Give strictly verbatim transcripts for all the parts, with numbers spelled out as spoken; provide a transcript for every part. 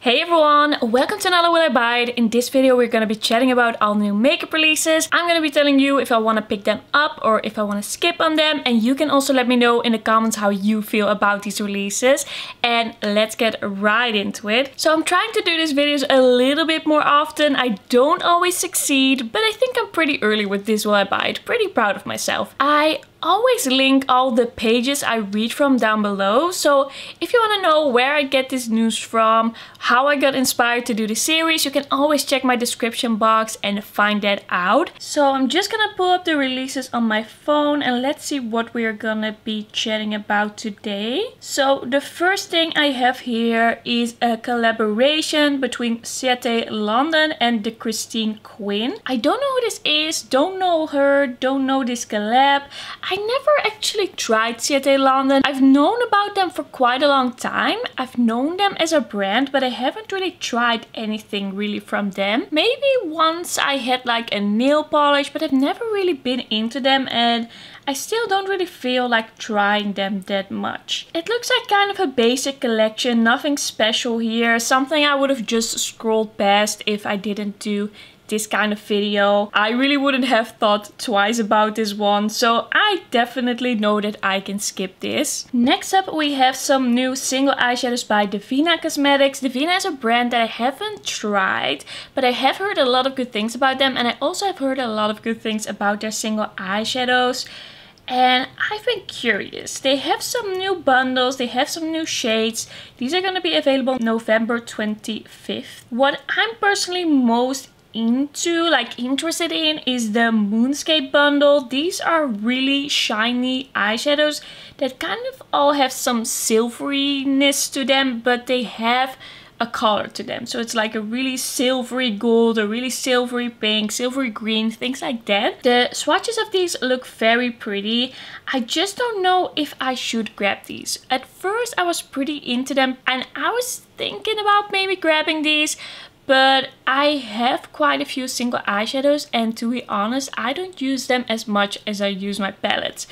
Hey everyone, welcome to another Will I Buy It. In this video we're going to be chatting about all new makeup releases. I'm going to be telling you if I want to pick them up or if I want to skip on them. And you can also let me know in the comments how you feel about these releases. And let's get right into it. So I'm trying to do these videos a little bit more often. I don't always succeed, but I think I'm pretty early with this Will I Buy It. Pretty proud of myself. I always link all the pages I read from down below, so if you want to know where I get this news from, how I got inspired to do the series, you can always check my description box and find that out. So I'm just gonna pull up the releases on my phone and let's see what we are gonna be chatting about today. So the first thing I have here is a collaboration between Ciate London and the Christine Quinn. I don't know who this is, don't know her, don't know this collab. I never actually tried Ciate London. I've known about them for quite a long time. I've known them as a brand, but I haven't really tried anything really from them. Maybe once I had like a nail polish, but I've never really been into them and I still don't really feel like trying them that much. It looks like kind of a basic collection, nothing special here. Something I would have just scrolled past if I didn't do this kind of video. I really wouldn't have thought twice about this one, so I definitely know that I can skip this. Next up we have some new single eyeshadows by Divina Cosmetics. Divina is a brand that I haven't tried, but I have heard a lot of good things about them, and I also have heard a lot of good things about their single eyeshadows. And I've been curious. They have some new bundles, they have some new shades. These are going to be available November twenty-fifth. What I'm personally most into, like interested in, is the Moonscape bundle. These are really shiny eyeshadows that kind of all have some silveryness to them, but they have a color to them. So it's like a really silvery gold, a really silvery pink, silvery green, things like that. The swatches of these look very pretty. I just don't know if I should grab these. At first I was pretty into them and I was thinking about maybe grabbing these, but I have quite a few single eyeshadows and to be honest, I don't use them as much as I use my palettes.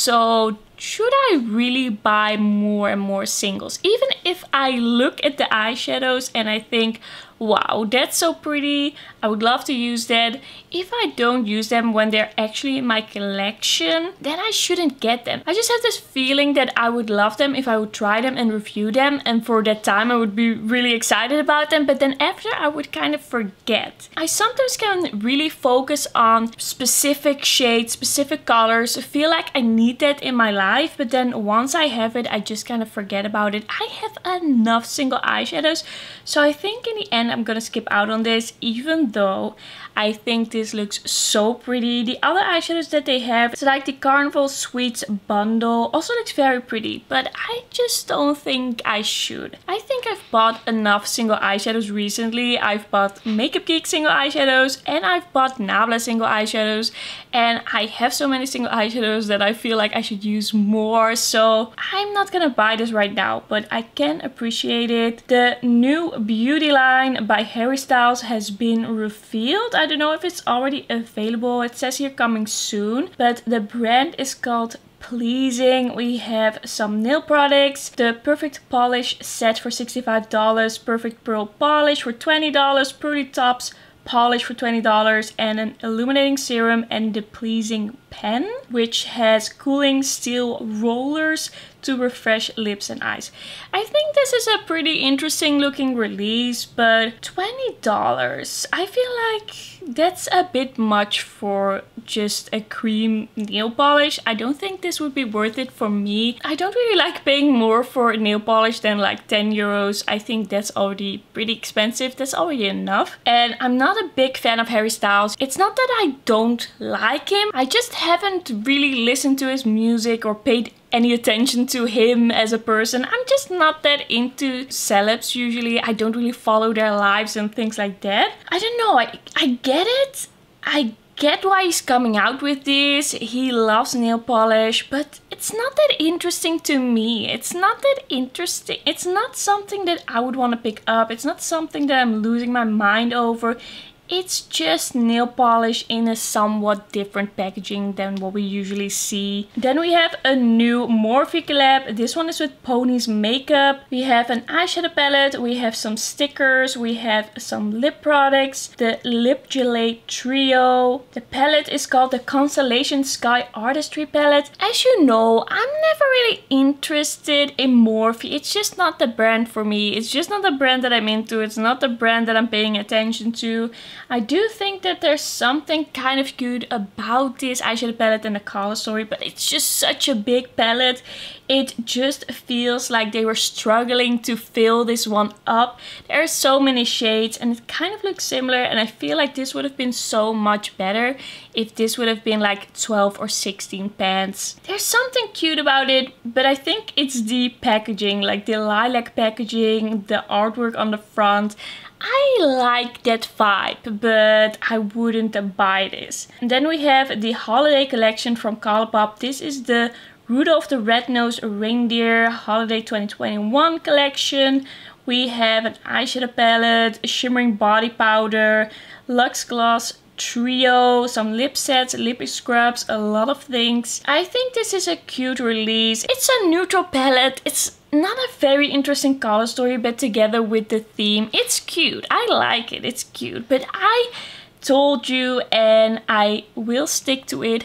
So should I really buy more and more singles? Even if I look at the eyeshadows and I think, wow, that's so pretty, I would love to use that. If I don't use them when they're actually in my collection, then I shouldn't get them. I just have this feeling that I would love them if I would try them and review them, and for that time I would be really excited about them, but then after I would kind of forget. I sometimes can really focus on specific shades, specific colors, feel like I need that in my life, but then once I have it, I just kind of forget about it. I have enough single eyeshadows, so I think in the end I'm gonna skip out on this, even though I think this looks so pretty. The other eyeshadows that they have, it's like the Carnival Sweets bundle, also looks very pretty, but I just don't think I should. I think I've bought enough single eyeshadows recently. I've bought Makeup Geek single eyeshadows and I've bought Nabla single eyeshadows, and I have so many single eyeshadows that I feel like I should use more, so I'm not gonna buy this right now, but I can appreciate it. The new beauty line by Harry Styles has been revealed. I don't know if it's already available. It says here coming soon, but the brand is called Pleasing. We have some nail products, the Perfect Polish set for sixty-five dollars, Perfect Pearl Polish for twenty dollars, Pearly Tops polish for twenty dollars, and an illuminating serum, and the Pleasing pen, which has cooling steel rollers to refresh lips and eyes. I think this is a pretty interesting looking release, but twenty dollars. I feel like that's a bit much for just a cream nail polish. I don't think this would be worth it for me. I don't really like paying more for nail polish than like ten euros. I think that's already pretty expensive. That's already enough. And I'm not a big fan of Harry Styles. It's not that I don't like him. I just haven't really listened to his music or paid any attention to him as a person. I'm just not that into celebs usually. I don't really follow their lives and things like that. I don't know, I, I get it. I get why he's coming out with this. He loves nail polish, but it's not that interesting to me. It's not that interesting. It's not something that I would want to pick up. It's not something that I'm losing my mind over. It's just nail polish in a somewhat different packaging than what we usually see. Then we have a new Morphe collab. This one is with Pony's Makeup. We have an eyeshadow palette. We have some stickers. We have some lip products. The Lip Gelée Trio. The palette is called the Constellation Sky Artistry Palette. As you know, I'm never really interested in Morphe. It's just not the brand for me. It's just not the brand that I'm into. It's not the brand that I'm paying attention to. I do think that there's something kind of good about this eyeshadow palette and the color story, but it's just such a big palette. It just feels like they were struggling to fill this one up. There are so many shades and it kind of looks similar, and I feel like this would have been so much better if this would have been like twelve or sixteen pans. There's something cute about it, but I think it's the packaging, like the lilac packaging, the artwork on the front. I like that vibe, but I wouldn't buy this. And then we have the holiday collection from Colourpop. This is the Rudolph the Red-Nosed Reindeer Holiday twenty twenty-one collection. We have an eyeshadow palette, a shimmering body powder, Luxe Gloss Trio, some lip sets, lip scrubs, a lot of things. I think this is a cute release. It's a neutral palette. It's not a very interesting color story, but together with the theme, it's cute. I like it. It's cute. But I told you, and I will stick to it,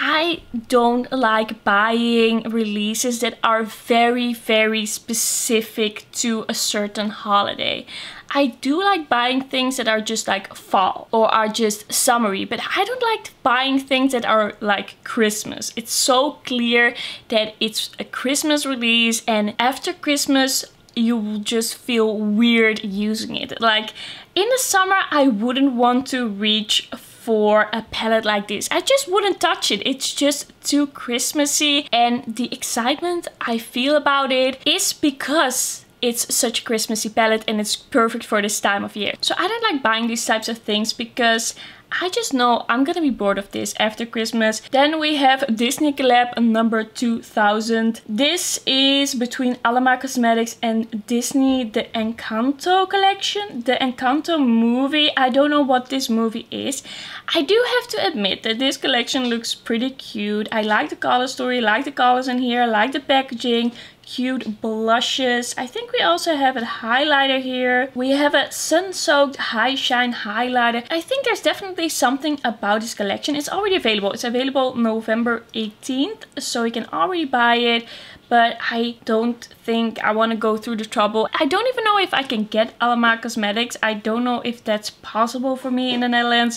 I don't like buying releases that are very, very specific to a certain holiday. I do like buying things that are just like fall or are just summery, but I don't like buying things that are like Christmas. It's so clear that it's a Christmas release, and after Christmas you will just feel weird using it. Like in the summer I wouldn't want to reach for a palette like this. I just wouldn't touch it. It's just too Christmassy, and the excitement I feel about it is because it's such a Christmassy palette and it's perfect for this time of year. So I don't like buying these types of things because I just know I'm gonna be bored of this after Christmas. Then we have Disney collab number two thousand. This is between Alamar Cosmetics and Disney, the Encanto collection. The Encanto movie. I don't know what this movie is. I do have to admit that this collection looks pretty cute. I like the color story, like the colors in here, I like the packaging. Cute blushes. I think we also have a highlighter here. We have a sun-soaked high shine highlighter. I think there's definitely something about this collection. It's already available. It's available November eighteenth, so you can already buy it. But I don't think I want to go through the trouble. I don't even know if I can get Alamar Cosmetics. I don't know if that's possible for me in the Netherlands.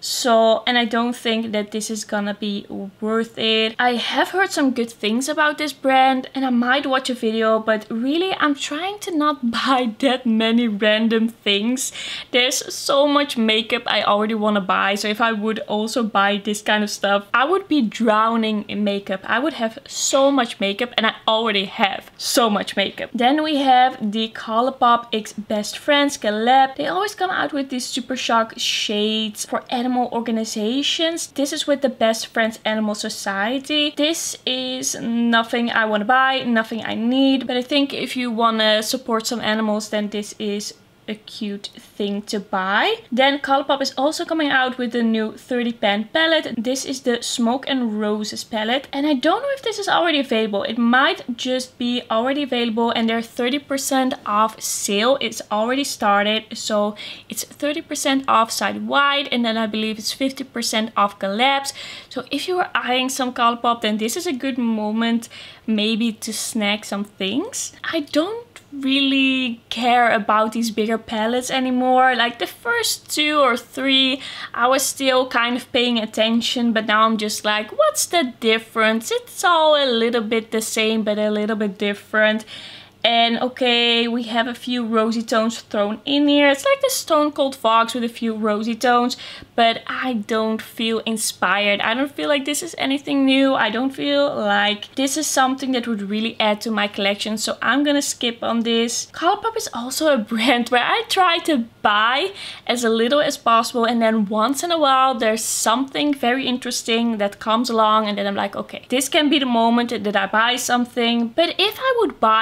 So, and I don't think that this is gonna be worth it. I have heard some good things about this brand and I might watch a video, but really I'm trying to not buy that many random things. There's so much makeup I already want to buy. So if I would also buy this kind of stuff, I would be drowning in makeup. I would have so much makeup, and I already have so much makeup. Then we have the Colourpop X Best Friends collab. They always come out with these Super Shock shades for animal organizations. This is with the Best Friends Animal Society. This is nothing I want to buy, nothing I need, but I think if you want to support some animals, then this is a cute thing to buy. Then Colourpop is also coming out with the new thirty pan palette. This is the Smoke and Roses palette, and I don't know if this is already available. It might just be already available, and their thirty percent off sale is already started. So it's thirty percent off site wide, and then I believe it's fifty percent off collabs. So if you are eyeing some Colourpop, then this is a good moment maybe to snag some things. I don't really care about these bigger palettes anymore. Like the first two or three I was still kind of paying attention, but now I'm just like, what's the difference? It's all a little bit the same but a little bit different. And okay, we have a few rosy tones thrown in here. It's like the Stone Cold Fox with a few rosy tones, but I don't feel inspired. I don't feel like this is anything new. I don't feel like this is something that would really add to my collection, so I'm gonna skip on this. Colourpop is also a brand where I try to buy as little as possible, and then once in a while there's something very interesting that comes along, and then I'm like, okay, this can be the moment that I buy something. But if I would buy all the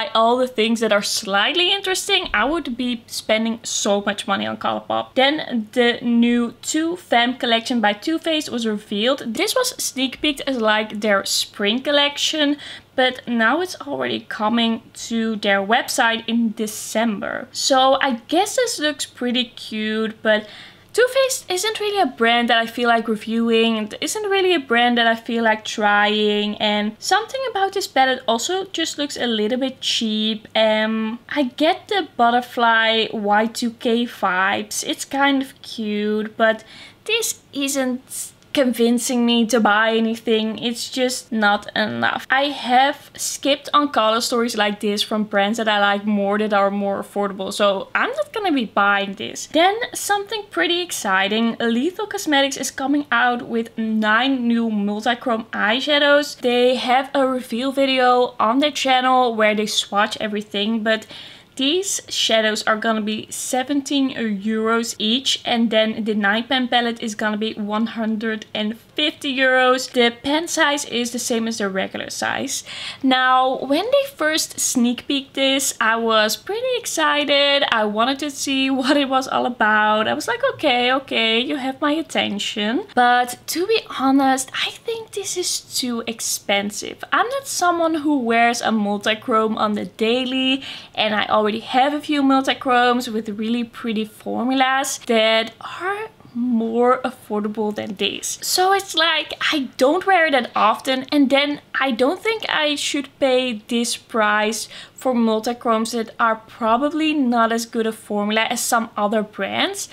the things that are slightly interesting, I would be spending so much money on Colourpop. Then the new Too Femme collection by Too Faced was revealed. This was sneak peeked as like their spring collection, but now it's already coming to their website in December. So I guess this looks pretty cute, but Too Faced isn't really a brand that I feel like reviewing. It isn't really a brand that I feel like trying. And something about this palette also just looks a little bit cheap. Um, I get the butterfly Y two K vibes. It's kind of cute, but this isn't convincing me to buy anything. It's just not enough. I have skipped on color stories like this from brands that I like more, that are more affordable, so I'm not gonna be buying this. Then something pretty exciting. Lethal Cosmetics is coming out with nine new multi-chrome eyeshadows. They have a reveal video on their channel where they swatch everything, but these shadows are gonna be seventeen euros each, and then the nine pan palette is gonna be one hundred fifty euros. The pen size is the same as the regular size. Now, when they first sneak peeked this, I was pretty excited. I wanted to see what it was all about. I was like, okay, okay, you have my attention. But to be honest, I think this is too expensive. I'm not someone who wears a multi-chrome on the daily, and I already have a few multi-chromes with really pretty formulas that are more affordable than this. So it's like, I don't wear it that often, and then I don't think I should pay this price for multi-chromes that are probably not as good a formula as some other brands.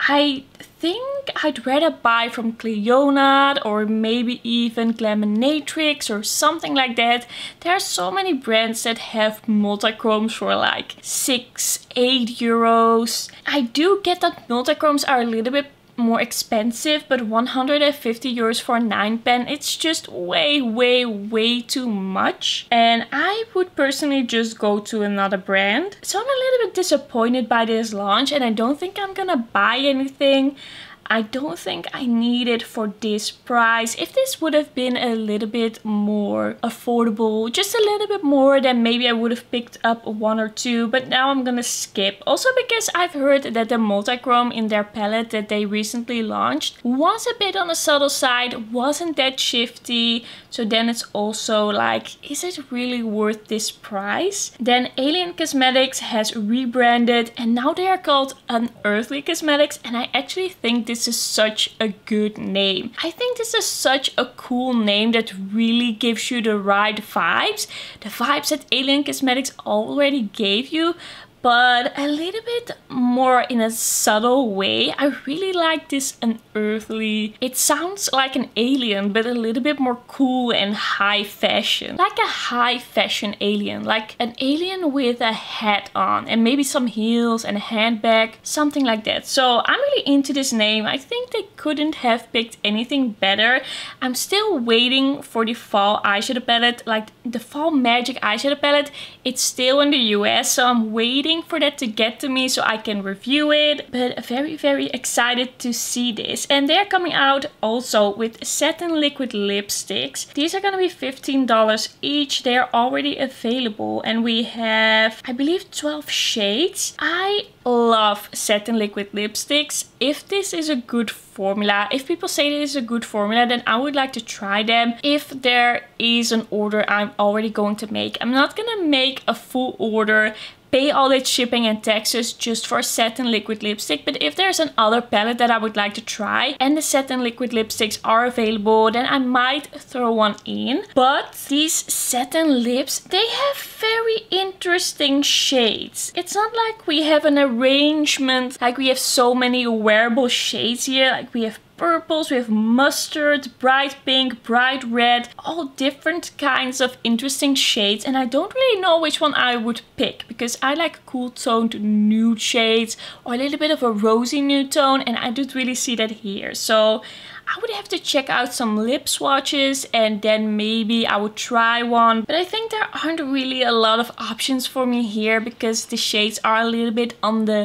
I think I'd rather buy from Clionadh or maybe even Glaminatrix or something like that. There are so many brands that have multi-chromes for like six, eight euros. I do get that multi-chromes are a little bit more expensive, but one hundred fifty euros for a nine pan, it's just way way way too much, and I would personally just go to another brand. So I'm a little bit disappointed by this launch, and I don't think I'm gonna buy anything. I don't think I need it for this price. If this would have been a little bit more affordable, just a little bit more, then maybe I would have picked up one or two, but now I'm gonna skip. Also because I've heard that the multi-chrome in their palette that they recently launched was a bit on the subtle side, wasn't that shifty, so then it's also like, is it really worth this price? Then Alien Cosmetics has rebranded, and now they are called Unearthly Cosmetics, and I actually think this This is such a good name. I think this is such a cool name that really gives you the right vibes. The vibes that Alien Cosmetics already gave you, but a little bit more in a subtle way. I really like this Unearthly. It sounds like an alien, but a little bit more cool and high fashion. Like a high fashion alien, like an alien with a hat on and maybe some heels and a handbag, something like that. So I'm really into this name. I think they couldn't have picked anything better. I'm still waiting for the fall eyeshadow palette, like the Fall Magic eyeshadow palette. It's still in the U S, so I'm waiting for that to get to me so I can review it, but very very excited to see this. And they're coming out also with satin liquid lipsticks. These are gonna be fifteen dollars each. They are already available, and we have, I believe, twelve shades. I love satin liquid lipsticks. If this is a good formula, if people say this is a good formula, then I would like to try them. If there is an order I'm already going to make, I'm not gonna make a full order, pay all that shipping and taxes just for satin liquid lipstick. But if there's another palette that I would like to try and the satin liquid lipsticks are available, then I might throw one in. But these satin lips, they have very interesting shades. It's not like we have an arrangement, like we have so many wearable shades here. Like we have purples, we have mustard, bright pink, bright red, all different kinds of interesting shades, and I don't really know which one I would pick because I like cool toned nude shades or a little bit of a rosy nude tone, and I don't really see that here. So I would have to check out some lip swatches and then maybe I would try one. But I think there aren't really a lot of options for me here because the shades are a little bit on the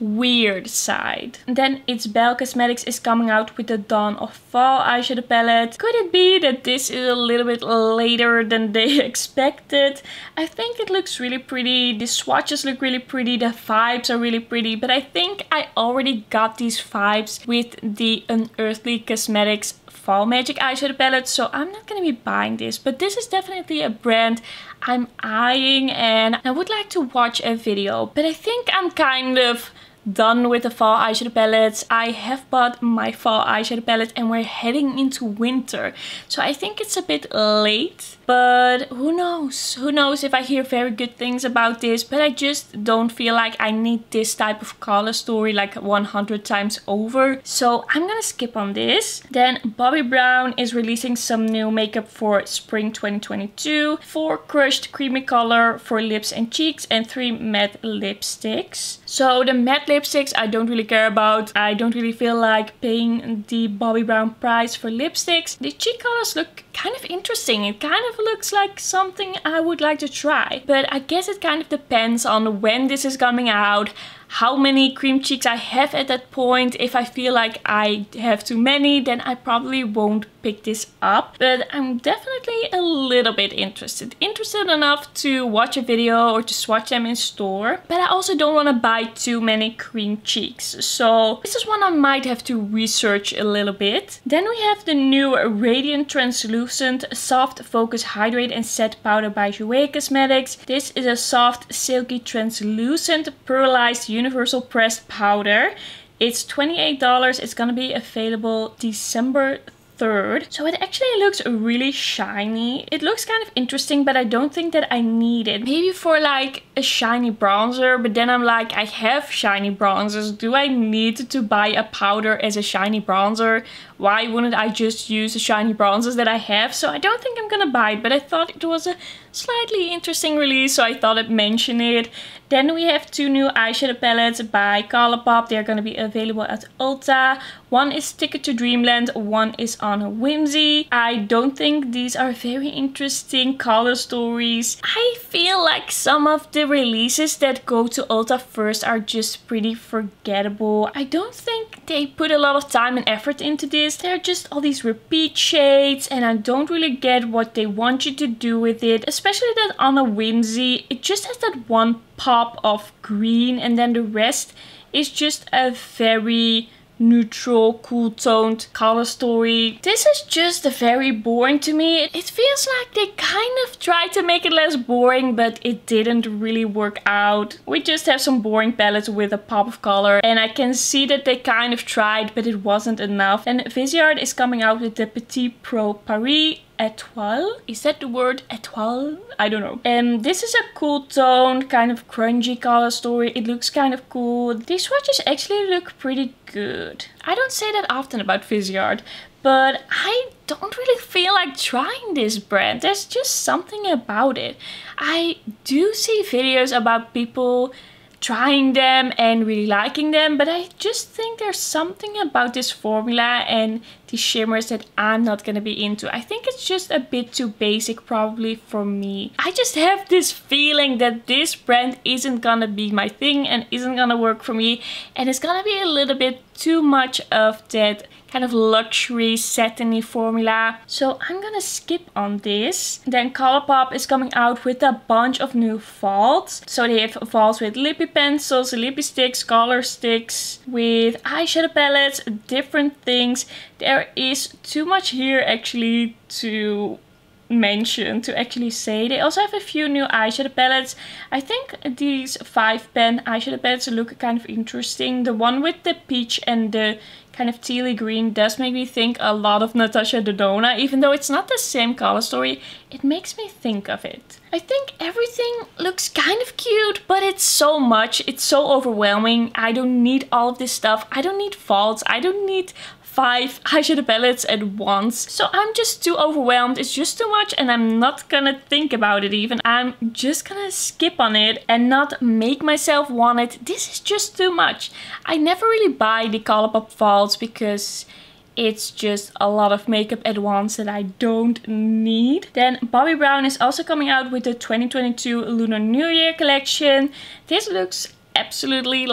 weird side. And then It's Belle Cosmetics is coming out with the Dawn of Fall eyeshadow palette. Could it be that this is a little bit later than they expected? I think it looks really pretty. The swatches look really pretty. The vibes are really pretty. But I think I already got these vibes with the Unearthly Cosmetics Fall Magic eyeshadow palette, so I'm not gonna be buying this, but this is definitely a brand I'm eyeing and I would like to watch a video. But I think I'm kind of done with the fall eyeshadow palettes. I have bought my fall eyeshadow palette and we're heading into winter, so I think it's a bit late. But who knows? Who knows if I hear very good things about this, but I just don't feel like I need this type of color story like one hundred times over. So I'm gonna skip on this. Then Bobbi Brown is releasing some new makeup for spring twenty twenty-two. Four crushed creamy color for lips and cheeks and three matte lipsticks. So the matte lipsticks I don't really care about. I don't really feel like paying the Bobbi Brown price for lipsticks. The cheek colors look kind of interesting. It kind of looks like something I would like to try. But I guess it kind of depends on when this is coming out, how many cream cheeks I have at that point. If I feel like I have too many, then I probably won't pick this up. But I'm definitely a little bit interested. Interested enough to watch a video or to swatch them in store. But I also don't want to buy too many cream cheeks. So this is one I might have to research a little bit. Then we have the new Radiant Translucent Soft Focus Hydrate and Set Powder by Jouer Cosmetics. This is a soft, silky, translucent, pearlized universal pressed powder. It's twenty-eight dollars. It's gonna be available December third. So it actually looks really shiny. It looks kind of interesting, but I don't think that I need it. Maybe for like a shiny bronzer, but then I'm like, I have shiny bronzers. Do I need to buy a powder as a shiny bronzer? Why wouldn't I just use the shiny bronzers that I have? So I don't think I'm gonna buy it, but I thought it was a slightly interesting release, so I thought I'd mention it. Then we have two new eyeshadow palettes by Colourpop. They're going to be available at Ulta. One is Ticket to Dreamland, one is on Whimsy. I don't think these are very interesting color stories. I feel like some of the releases that go to Ulta first are just pretty forgettable. I don't think they put a lot of time and effort into this. They're just all these repeat shades and I don't really get what they want you to do with it. Especially that on a Whimsy, it just has that one pop of green and then the rest is just a very neutral, cool toned color story. This is just very boring to me. It feels like they kind of tried to make it less boring, but it didn't really work out. We just have some boring palettes with a pop of color and I can see that they kind of tried, but it wasn't enough. And Viseart is coming out with the Petit Pro Paris Etoile. Is that the word? Etoile? I don't know. And this is a cool tone, kind of grungy color story. It looks kind of cool. These swatches actually look pretty good. I don't say that often about Viseart, but I don't really feel like trying this brand. There's just something about it. I do see videos about people trying them and really liking them, but I just think there's something about this formula and the shimmers that I'm not gonna be into. I think it's just a bit too basic probably for me. I just have this feeling that this brand isn't gonna be my thing and isn't gonna work for me, and it's gonna be a little bit too much of that kind of luxury satiny formula. So I'm gonna skip on this. Then Colourpop is coming out with a bunch of new falls. So they have falls with lippy pencils, lippy sticks, color sticks, with eyeshadow palettes, different things. There is too much here actually to mention, to actually say. They also have a few new eyeshadow palettes. I think these five pen eyeshadow palettes look kind of interesting. The one with the peach and the kind of tealy green does make me think a lot of Natasha Denona. Even though it's not the same color story, it makes me think of it. I think everything looks kind of cute, but it's so much. It's so overwhelming. I don't need all of this stuff. I don't need faults. I don't need five eyeshadow palettes at once. So I'm just too overwhelmed. It's just too much and I'm not gonna think about it even. I'm just gonna skip on it and not make myself want it. This is just too much. I never really buy the Colourpop falls because it's just a lot of makeup at once that I don't need. Then Bobbi Brown is also coming out with the twenty twenty-two Lunar New Year collection. This looks absolutely like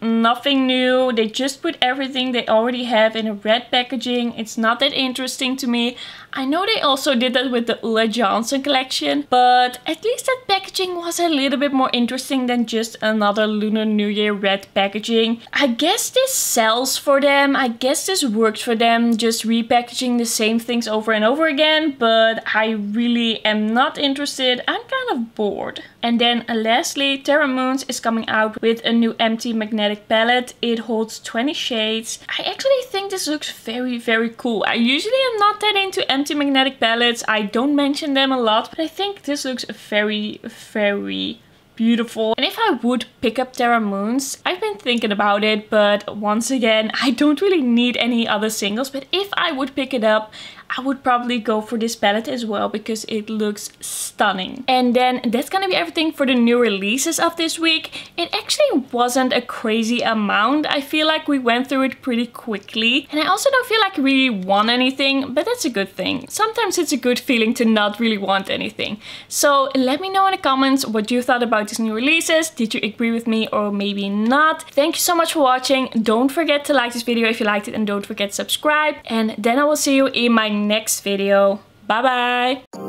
nothing new. They just put everything they already have in a red packaging. It's not that interesting to me. I know they also did that with the Ulla Johnson collection, but at least that packaging was a little bit more interesting than just another Lunar New Year red packaging. I guess this sells for them. I guess this works for them, just repackaging the same things over and over again, but I really am not interested. I'm kind of bored. And then uh, lastly, Terra Moons is coming out with a new empty magnetic palette. It holds twenty shades. I actually think this looks very, very cool. I usually am not that into empty magnetic palettes. I don't mention them a lot, but I think this looks very, very beautiful. And if I would pick up Terra Moons, I've been thinking about it, but once again, I don't really need any other singles. But if I would pick it up, I would probably go for this palette as well because it looks stunning. And then that's gonna be everything for the new releases of this week. It actually wasn't a crazy amount. I feel like we went through it pretty quickly. And I also don't feel like I really won anything, but that's a good thing. Sometimes it's a good feeling to not really want anything. So let me know in the comments what you thought about these new releases. Did you agree with me or maybe not? Thank you so much for watching. Don't forget to like this video if you liked it and don't forget to subscribe. And then I will see you in my next video. Bye bye!